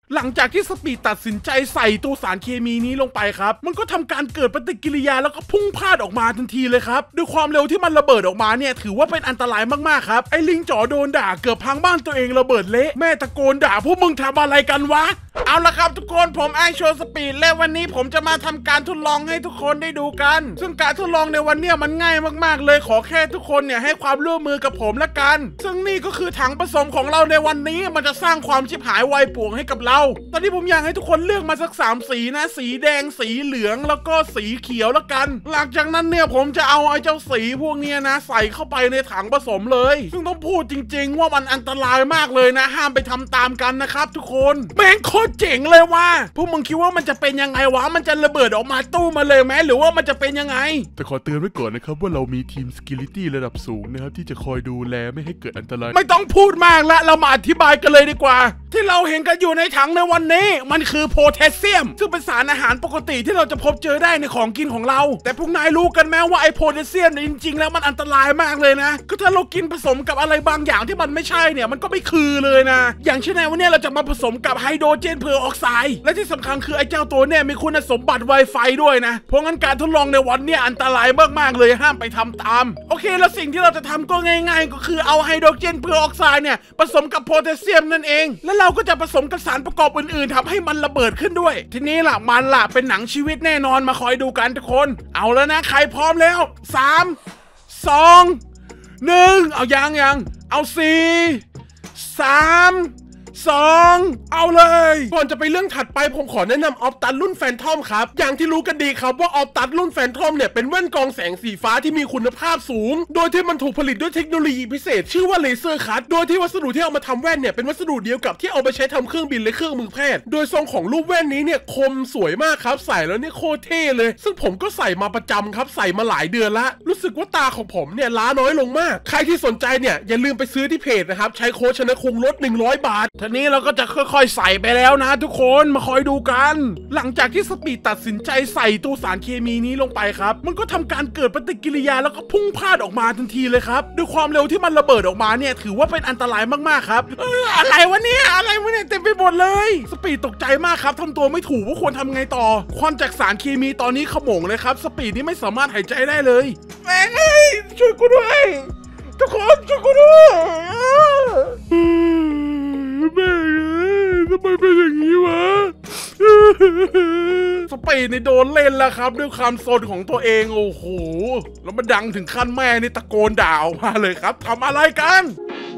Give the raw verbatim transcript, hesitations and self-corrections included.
หลังจากที่สปีดตัดสินใจใส่ตัวสารเคมีนี้ลงไปครับมันก็ทำการเกิดปฏิกิริยาแล้วก็พุ่งพลาดออกมาทันทีเลยครับด้วยความเร็วที่มันระเบิดออกมาเนี่ยถือว่าเป็นอันตรายมากๆครับไอ้ลิงจ๋อโดนด่าเกือบพังบ้านตัวเองระเบิดเละแม่ตะโกนด่าพวกมึงทำอะไรกันวะเอาละครับทุกคนผมไอโชว์สปีดและวันนี้ผมจะมาทำการทดลองให้ทุกคนได้ดูกันซึ่งการทดลองในวันนี้มันง่ายมากๆเลยขอแค่ทุกคนเนี่ยให้ความร่วมมือกับผมละกันซึ่งนี่ก็คือถังผสมของเราในวันนี้มันจะสร้างความชิบหายวายป่วงให้กับเราตอนนี้ผมอยากให้ทุกคนเลือกมาสักสามสีนะสีแดงสีเหลืองแล้วก็สีเขียวละกันหลังจากนั้นเนี่ยผมจะเอาไอ้เจ้าสีพวกนี้นะใส่เข้าไปในถังผสมเลยซึ่งต้องพูดจริงๆว่ามันอันตรายมากเลยนะห้ามไปทำตามกันนะครับทุกคนแม่งโคตรเจ๋งเลยว่าพวกมึงคิดว่ามันจะเป็นยังไงวะมันจะระเบิดออกมาตู้มาเลยไหมหรือว่ามันจะเป็นยังไงแต่ขอเตือนไว้ก่อนนะครับว่าเรามีทีม Security ระดับสูงนะครับที่จะคอยดูแลไม่ให้เกิดอันตรายไม่ต้องพูดมากละเรามาอธิบายกันเลยดีกว่าที่เราเห็นกันอยู่ในถังในวันนี้มันคือโพแทสเซียมซึ่งเป็นสารอาหารปกติที่เราจะพบเจอได้ในของกินของเราแต่พวกนายรู้กันไหมว่าไอโพแทสเซียมจริงๆแล้วมันอันตรายมากเลยนะก็ถ้าเรากินผสมกับอะไรบางอย่างที่มันไม่ใช่เนี่ยมันก็ไม่คือเลยนะอย่างเช่นในวันนี้เราจะมาผสมกับไฮโดรเจนเพอร์ออกไซด์และที่สำคัญคือไอ้เจ้าตัวเนี่ยมีคุณสมบัติ Wi-Fi ด้วยนะเพราะงั้นการทดลองในวันนี้อันตรายมากๆเลยห้ามไปทำตามโอเคแล้วสิ่งที่เราจะทำก็ง่ายๆก็คือเอาไฮโดรเจนเพอร์ออกไซด์เนี่ยผสมกับโพแทสเซียมนั่นเองแล้วเราก็จะผสมกับสารประกอบอื่นๆทำให้มันระเบิดขึ้นด้วยทีนี้ล่ะมันล่ะเป็นหนังชีวิตแน่นอนมาคอยดูกันทุกคนเอาแล้วนะใครพร้อมแล้วสาม สอง หนึ่งเอายังยังเอาสี่สามสองเอาเลยก่อนจะไปเรื่องถัดไปผมขอแนะนำออฟตัสรุ่นแฟนทอมครับอย่างที่รู้กันดีครับว่าออฟตัสรุ่นแฟนทอมเนี่ยเป็นแว่นกรองแสงสีฟ้าที่มีคุณภาพสูงโดยที่มันถูกผลิตด้วยเทคโนโลยีพิเศษชื่อว่าเลเซอร์คัตโดยที่วัสดุที่เอามาทำแว่นเนี่ยเป็นวัสดุเดียวกับที่เอาไปใช้ทำเครื่องบินและเครื่องมือแพทย์โดยทรงของรูปแว่นนี้เนี่ยคมสวยมากครับใส่แล้วเนี่ยโคตรเท่เลยซึ่งผมก็ใส่มาประจำครับใส่มาหลายเดือนละรู้สึกว่าตาของผมเนี่ยล้าน้อยลงมากใครที่สนใจเนี่ยอย่าลืมไปซื้อที่เพจนะครับใช้โค้ดชนะคุงลดหนึ่งร้อยบาททีนี้เราก็จะค่อยๆใส่ไปแล้วนะทุกคนมาคอยดูกันหลังจากที่สปีดตัดสินใจใส่ตัวสารเคมีนี้ลงไปครับมันก็ทำการเกิดปฏิกิริยาแล้วก็พุ่งพลาดออกมาทันทีเลยครับด้วยความเร็วที่มันระเบิดออกมาเนี่ยถือว่าเป็นอันตรายมากๆครับเอออะไรวะเนี่ยอะไรวะเนี่ยเต็มไปหมดเลยสปีดตกใจมากครับทำตัวไม่ถูกว่าควรทำไงต่อควันจากสารเคมีตอนนี้ขโมงเลยครับสปีดนี่ไม่สามารถหายใจได้เลยแม่งเอ้ยช่วยกูด้วยทุกคนช่วยกูด้วยแม่ทำไมเป็นอย่างนี้วะสปีดนี่โดนเล่นแล้วครับด้วยความซนของตัวเองโอ้โหแล้วมันดังถึงขั้นแม่นี่ตะโกนด่าออกมาเลยครับทำอะไรกัน